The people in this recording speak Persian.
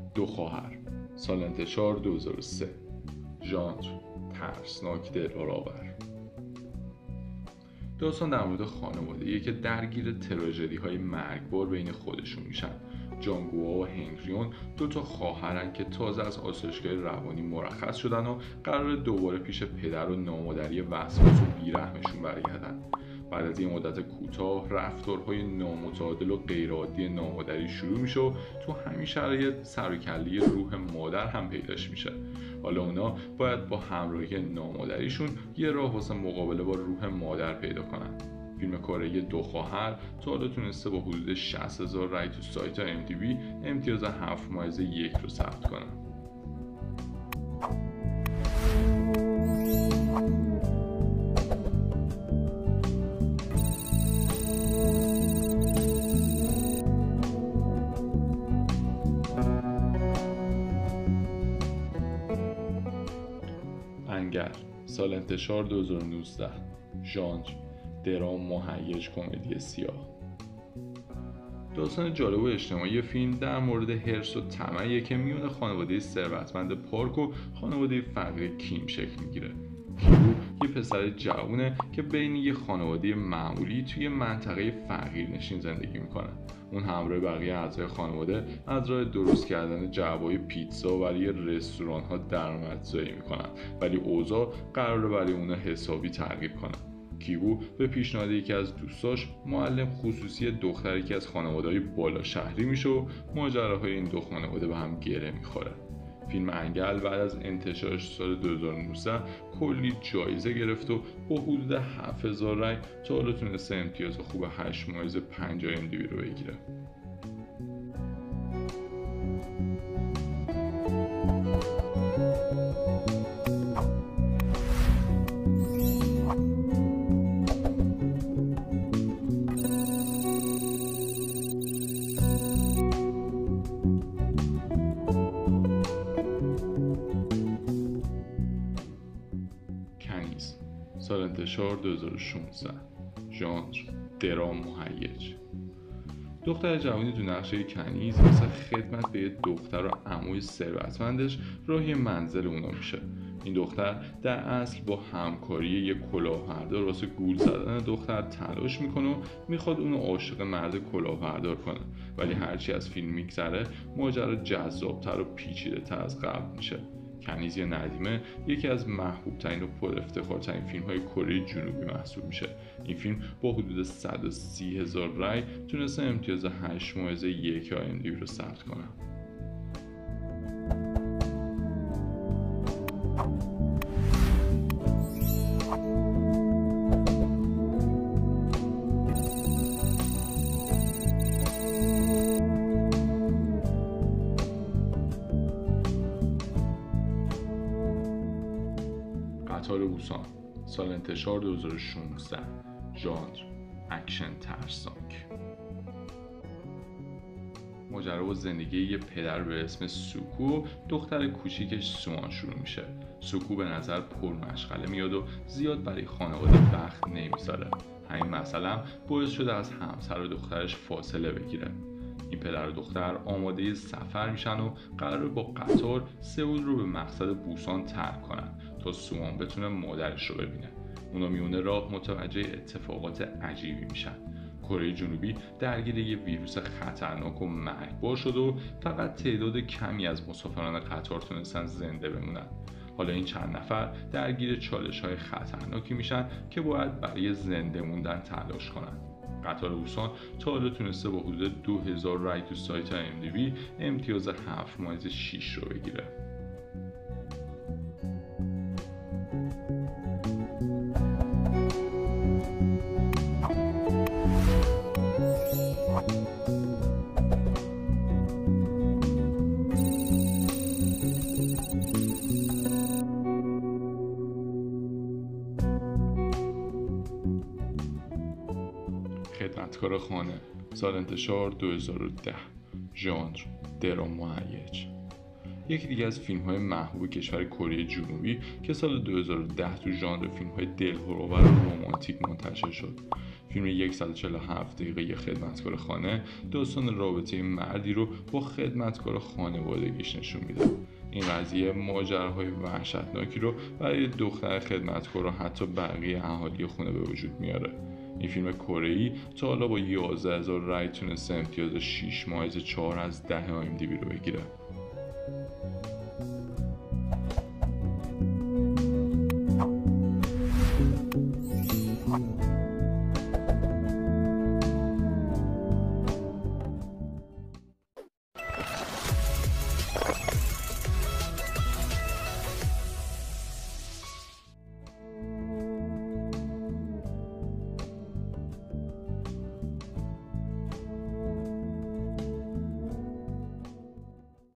دو خواهر، سال انتشار 2003. ژانر ترسناک دلهرآور. داستان در مورد خانواده‌ایه که درگیر تراژدی‌های مرگبار بین خودشون میشن. جانگوآ و هنگریون دو تا خواهرن که تازه از آسایشگاه روانی مرخص شدن و قرار دوباره پیش پدر و نامادری وسواس و بیرحمشون برگردن. بعد از این مدت کوتاه رفتارهای نامتعادل و غیرعادی نامادری شروع میشه و تو همین شرایط سر و کله روح مادر هم پیداش میشه. حالا اونا باید با همراهی نامادریشون یه راه واسه مقابله با روح مادر پیدا کنن. فیلم کره دو خواهر تا حالا تونسته با حدود 60,000 رای تو سایت IMDb امتیاز 7.1 رو ثبت کنه. انگل، سال انتشار 2019. ژانر درام مهیج کمدی سیاه. داستان جالب و اجتماعی فیلم در مورد حرص و طمعیه که میون خانواده ثروتمند پارک و خانواده فقیر کیم شکل میگیره. کیرو یه پسر جوونه که بین یه خانواده معمولی توی منطقه فقیرنشین زندگی میکنه. اون همراه بقیه اعضای خانواده از راه درست کردن جعبه‌های پیتزا برای رستوران‌ها درآمدزایی میکنن، ولی اوضاع قراره برای اونا حسابی تغییر کنه. کیبو به پیشنهاد یکی از دوستاش، معلم خصوصی دختر یکی از خانواده‌های بالا شهری میشه و ماجراهای این دو خانواده به هم گره میخوره. فیلم انگل بعد از انتشارش سال 2019 کلی جایزه گرفت و با حدود 7,000 رای تا حالا تونسته امتیاز خوب 8.5 IMDb رو بگیره. سال انتشار 2016. ژانر درام مهیج. دختر جوانی تو نقشه کنیز واسه خدمت به یه دختر و عموی ثروتمندش راهی منزل اونا میشه. این دختر در اصل با همکاری یک کلاهبردار واسه گول زدن دختر تلاش میکنه و میخواد اونو عاشق مرد کلاهبردار کنه، ولی هرچی از فیلم میگذره ماجرا جذابتر و پیچیده تر از قبل میشه. کنیز یا ندیمه یکی از محبوب ترین و پر افتخار ترین فیلم های کره جنوبی محسوب میشه. این فیلم با حدود 130,000 رای تونسته امتیاز 8.1 IMDb رو ثبت کنه. قطار بوسان، سال انتشار 2016. ژانر اکشن ترسناک. ماجرا با زندگی یه پدر به اسم سوکو و دختر کوچیکش سوان شروع میشه. سوکو به نظر پرمشغله میاد و زیاد برای خانواده وقت نمیذاره. همین مسئله باعث شده از همسر و دخترش فاصله بگیره. این پدر و دختر آماده سفر میشن و قراره با قطار سئول رو به مقصد بوسان ترک کنن تا سوان بتونه مادرش رو ببینه. اونا میونه راه متوجه اتفاقات عجیبی میشن. کره جنوبی درگیر یه ویروس خطرناک و مرگبار شده و فقط تعداد کمی از مسافران قطار تونستن زنده بمونن. حالا این چند نفر درگیر چالش‌های خطرناکی میشن که باید برای زنده موندن تلاش کنن. قطار بوسان تا حالا تونسته با حدود 2,000 رای تو سایت IMDb امتیاز 7.6 رو بگیره. خدمتکار خانه، سال انتشار 2010. ژانر درام مهیج. یکی دیگه از فیلم‌های محبوب کشور کره جنوبی که سال 2010 تو ژانر فیلم‌های دلهرآور و رمانتیک منتشر شد. فیلم 147 دقیقه خدمتکار خانه داستان رابطه مردی رو با خدمتکار خانوادگیش نشون میده. این قضیه ماجراهای وحشتناکی رو برای دختر خدمتکار و حتی بقیه اهالی خونه به وجود میاره. این فیلم کره‌ای تا حالا با 11,000 رای تونسته امتیاز 6.4 از 10 IMDb رو بگیره.